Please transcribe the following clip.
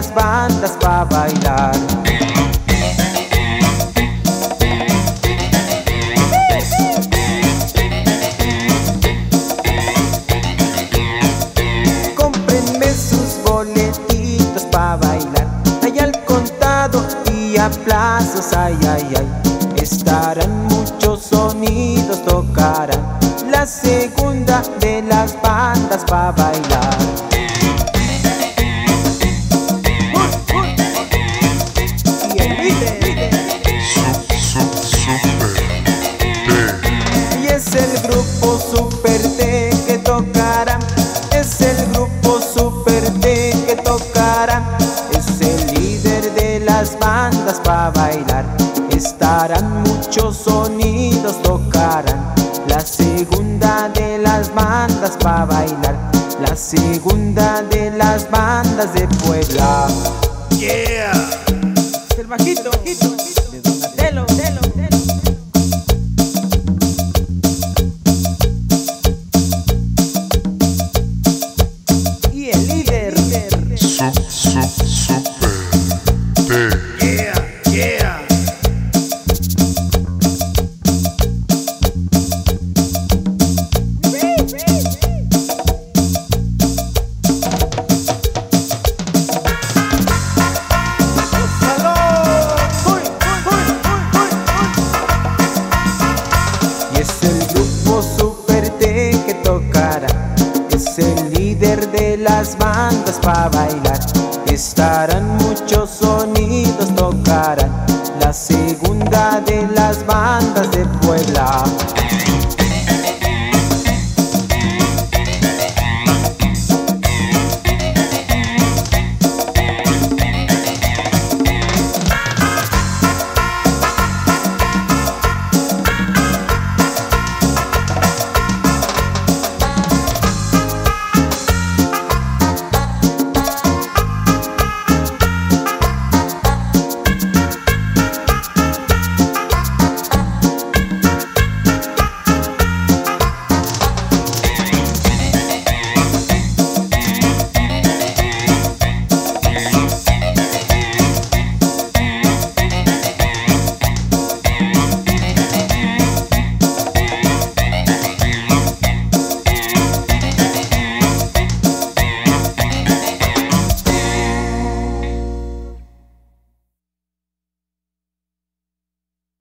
las bandas pa' bailar. Cómprenme sus boletitos pa' bailar, hay al contado y a plazos, ay, ay, ay. Estarán muchos sonidos, tocarán la segunda de las bandas pa' bailar. Y el líder y es el grupo Super T que tocará, es el grupo Super T que tocará, es el líder de las bandas pa' bailar. Estarán muchos sonidos, tocarán la segunda de las bandas pa' bailar, la segunda de las bandas de Puebla. Yeah. El bajito de Donatello. Y el líder Super T. Yeah, yeah. Y es el grupo Super T que tocará, es el líder de las bandas pa' bailar. Estarán muchos sonidos, tocarán la segunda de las bandas de Puebla.